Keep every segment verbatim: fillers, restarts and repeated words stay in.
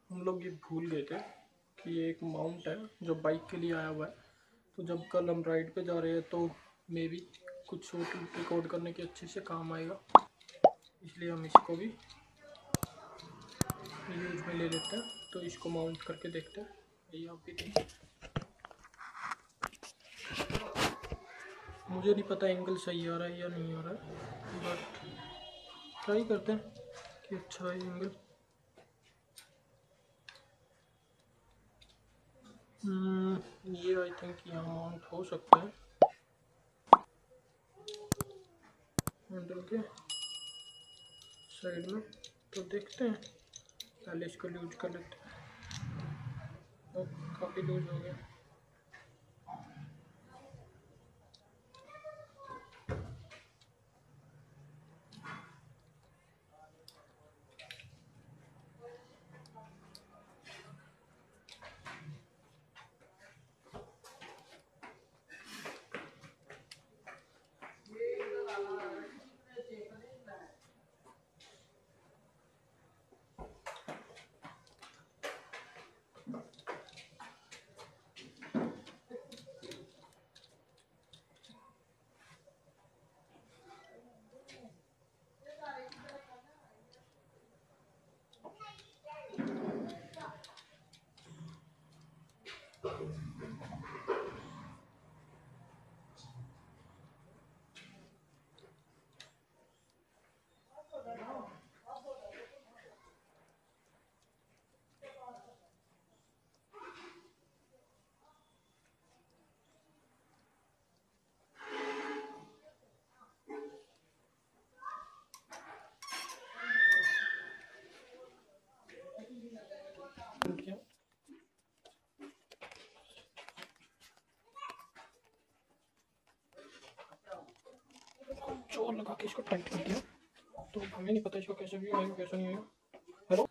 हम लोग ये भूल गए थे कि ये एक माउंट है जो बाइक के लिए आया हुआ है। तो जब कल हम राइड पे जा रहे हैं तो मे भी कुछ शॉट रिकॉर्ड करने के अच्छे से काम आएगा, इसलिए हम इसको भी यूज में ले लेते हैं। तो इसको माउंट करके देखते हैं। ये आप भी देखिए, मुझे नहीं पता एंगल सही आ रहा है या नहीं आ रहा है, बट ट्राई करते हैं कि अच्छा है एंगल। hmm, ये आई थिंक यहाँ माउंट हो सकता है हैंडल के साइड में। तो देखते हैं, पहले इसको लूज कर लेते हैं। और काफ़ी लूज हो गया। जोर लगा के इसको टाइट कर दिया। तो हमें नहीं पता इसको कैसे भी आएगा कैसे नहीं आएगा। हेलो,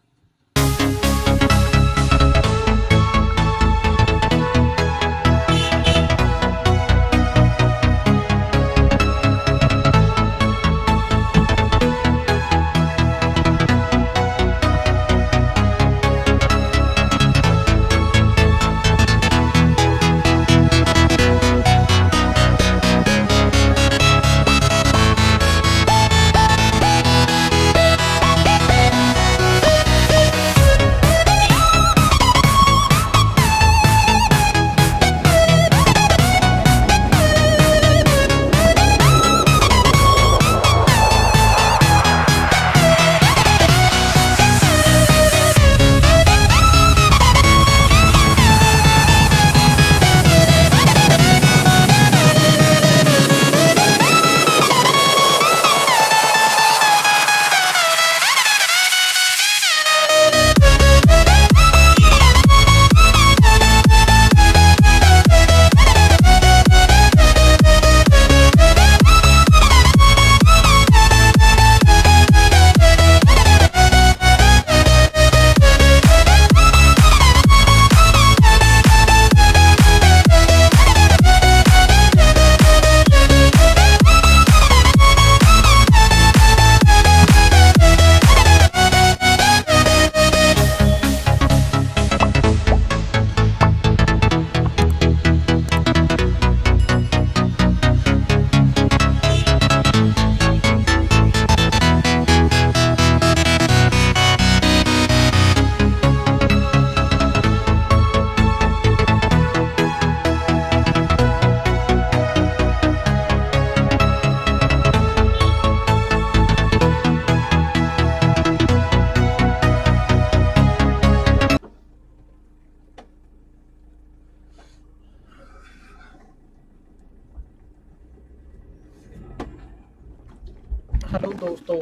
हेलो दोस्तों,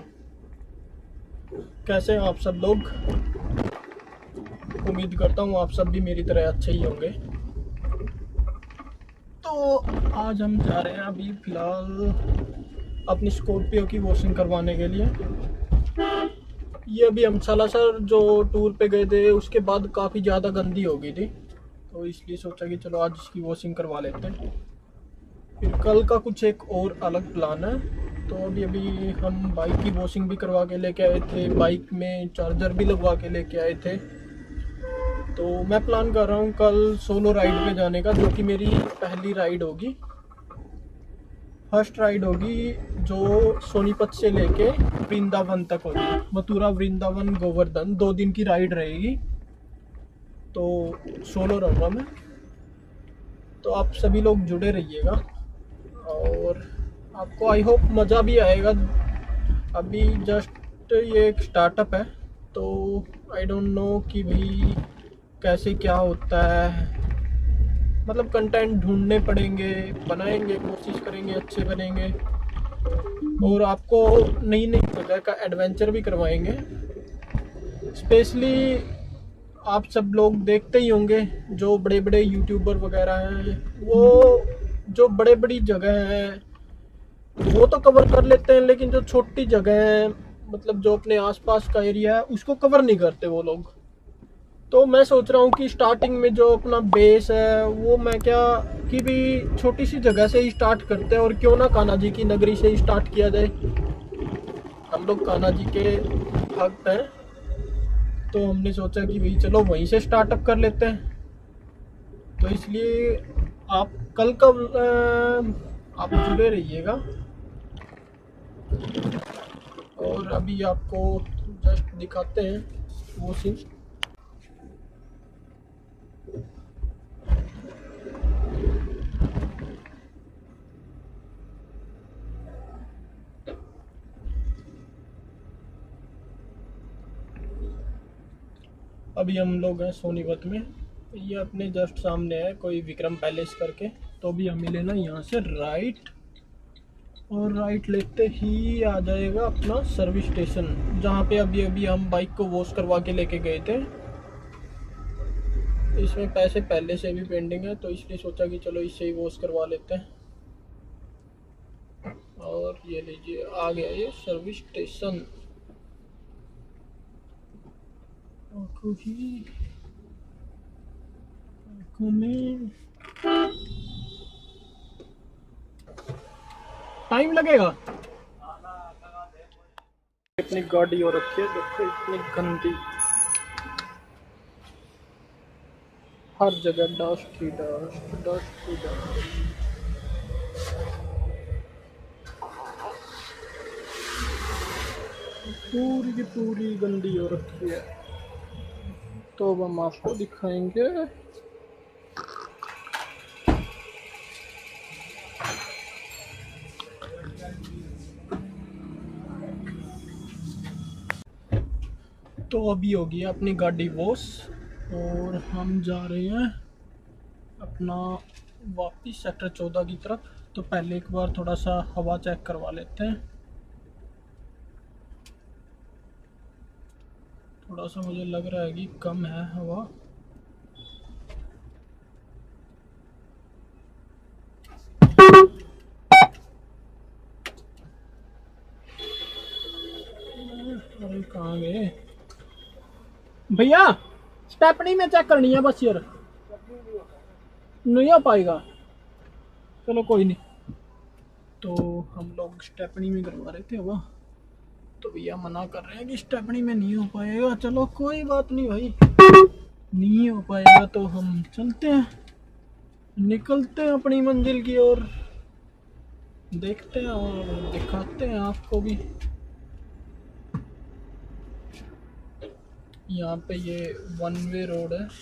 कैसे हैं आप सब लोग। उम्मीद करता हूँ आप सब भी मेरी तरह अच्छे ही होंगे। तो आज हम जा रहे हैं अभी फ़िलहाल अपनी स्कॉर्पियो की वॉशिंग करवाने के लिए। ये अभी हम सालासर जो टूर पे गए थे उसके बाद काफ़ी ज़्यादा गंदी हो गई थी, तो इसलिए सोचा कि चलो आज इसकी वॉशिंग करवा लेते हैं। फिर कल का कुछ एक और अलग प्लान है। तो अभी अभी हम बाइक की वॉशिंग भी करवा के लेके आए थे, बाइक में चार्जर भी लगवा के लेके आए थे। तो मैं प्लान कर रहा हूँ कल सोलो राइड पे जाने का, जो कि मेरी पहली राइड होगी, फर्स्ट राइड होगी, जो सोनीपत से लेके वृंदावन तक होगी। मथुरा, वृंदावन, गोवर्धन, दो दिन की राइड रहेगी। तो सोलो रहूँगा मैं, तो आप सभी लोग जुड़े रहिएगा और आपको आई होप मज़ा भी आएगा। अभी जस्ट ये एक स्टार्टअप है, तो आई डोंट नो कि भाई कैसे क्या होता है, मतलब कंटेंट ढूंढने पड़ेंगे, बनाएंगे, कोशिश करेंगे अच्छे बनेंगे और आपको नई नई जगह का एडवेंचर भी करवाएंगे। स्पेशली आप सब लोग देखते ही होंगे जो बड़े बड़े यूट्यूबर वगैरह हैं, वो जो बड़े बड़ी जगह हैं वो तो कवर कर लेते हैं, लेकिन जो छोटी जगह है, मतलब जो अपने आसपास का एरिया है, उसको कवर नहीं करते वो लोग। तो मैं सोच रहा हूँ कि स्टार्टिंग में जो अपना बेस है वो मैं क्या कि भी छोटी सी जगह से ही स्टार्ट करते हैं, और क्यों ना कान्हा जी की नगरी से ही स्टार्ट किया जाए। हम लोग कान्हा जी के भक्त हैं, तो हमने सोचा कि भाई चलो वहीं से स्टार्टअप कर लेते हैं। तो इसलिए आप कल का आप जुड़े रहिएगा। और अभी आपको जस्ट दिखाते हैं वो सीन। अभी हम लोग हैं सोनीपत में, ये अपने जस्ट सामने है कोई विक्रम पैलेस करके। तो अभी हमें लेना यहाँ से राइट, और राइट लेते ही आ जाएगा अपना सर्विस स्टेशन, जहाँ पे अभी अभी हम बाइक को वॉश करवा के लेके गए थे। इसमें पैसे पहले से भी पेंडिंग है, तो इसलिए सोचा कि चलो इससे ही वॉश करवा लेते हैं। और ये लीजिए आ गया ये सर्विस स्टेशन। आँखों ही आँखों में टाइम लगेगा। इतनी गाड़ी हो रखी है, देखो इतनी गंदी, हर जगह डस्ट ही डस्ट, डस्ट ही डस्ट। पूरी की पूरी गंदी हो रखी है। तो अब हम आपको दिखाएंगे तो अभी होगी अपनी गाड़ी वॉश, और हम जा रहे हैं अपना वापिस सेक्टर चौदह की तरफ। तो पहले एक बार थोड़ा सा हवा चेक करवा लेते हैं। थोड़ा सा मुझे लग रहा है कि कम है हवा। अरे कहाँ गए भैया? स्टेपनी में चेक करनी है बस यार, नहीं हो पाएगा। चलो कोई नहीं। तो हम लोग स्टेपनी में करवा रहे थे हवा, तो भैया मना कर रहे हैं कि स्टेपनी में नहीं हो पाएगा। चलो कोई बात नहीं भाई, नहीं हो पाएगा तो हम चलते हैं, निकलते हैं अपनी मंजिल की ओर, देखते हैं और दिखाते हैं आपको भी। यहाँ पे ये वन वे रोड है।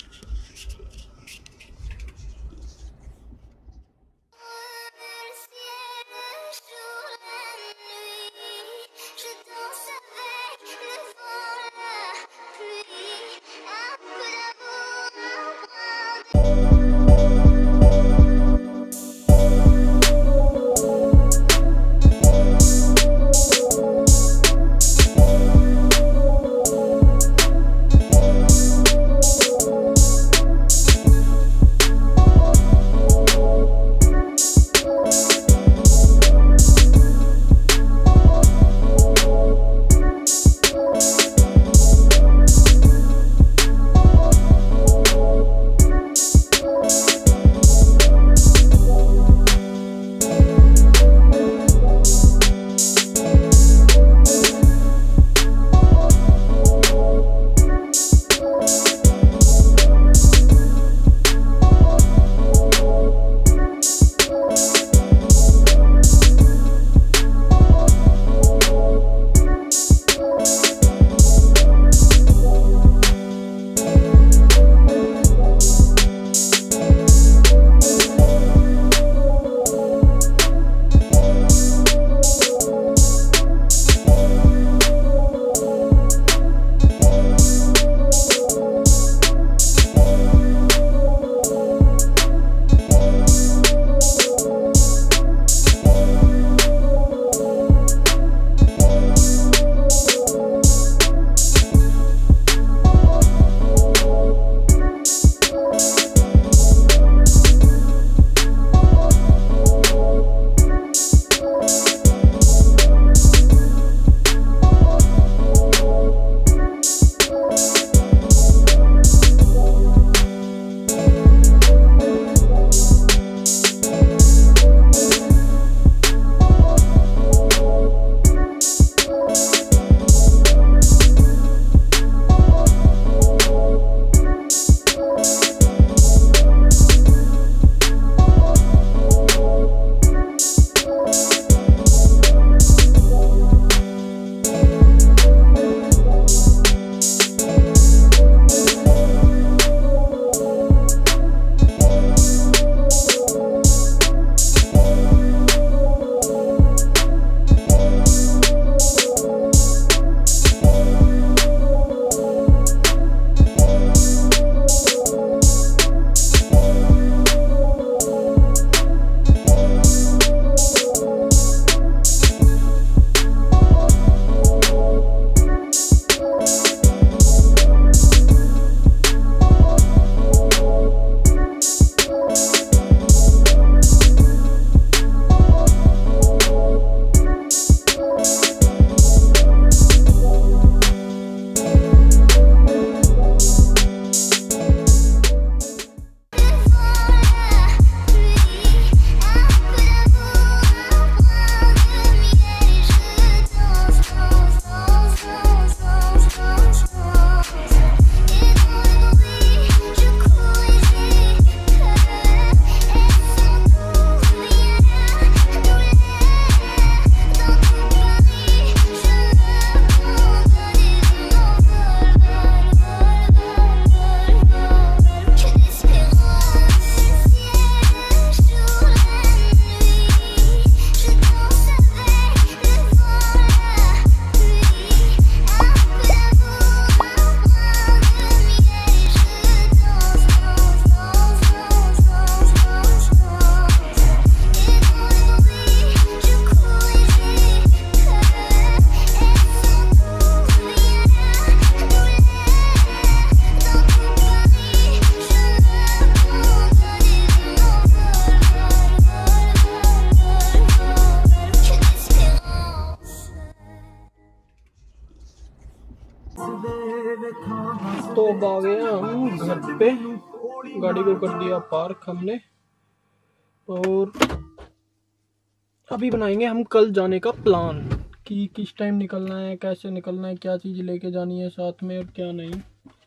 हूँ घर पे, गाड़ी को कर दिया पार्क हमने, और अभी बनाएंगे हम कल जाने का प्लान कि किस टाइम निकलना है, कैसे निकलना है, क्या चीज़ लेके जानी है साथ में और क्या नहीं।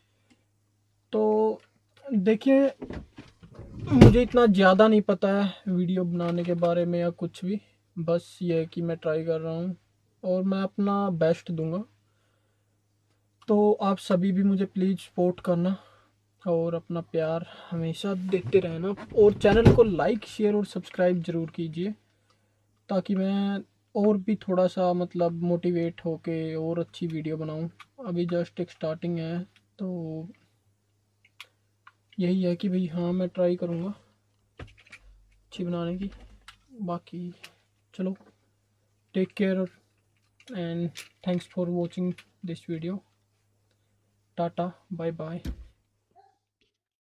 तो देखिए, मुझे इतना ज़्यादा नहीं पता है वीडियो बनाने के बारे में या कुछ भी, बस ये है कि मैं ट्राई कर रहा हूँ और मैं अपना बेस्ट दूंगा। तो आप सभी भी मुझे प्लीज़ सपोर्ट करना और अपना प्यार हमेशा देते रहना, और चैनल को लाइक शेयर और सब्सक्राइब ज़रूर कीजिए, ताकि मैं और भी थोड़ा सा मतलब मोटिवेट होके और अच्छी वीडियो बनाऊं। अभी जस्ट एक स्टार्टिंग है, तो यही है कि भाई हाँ, मैं ट्राई करूँगा अच्छी बनाने की। बाकी चलो, take care and thanks for watching this video. Tata, bye bye.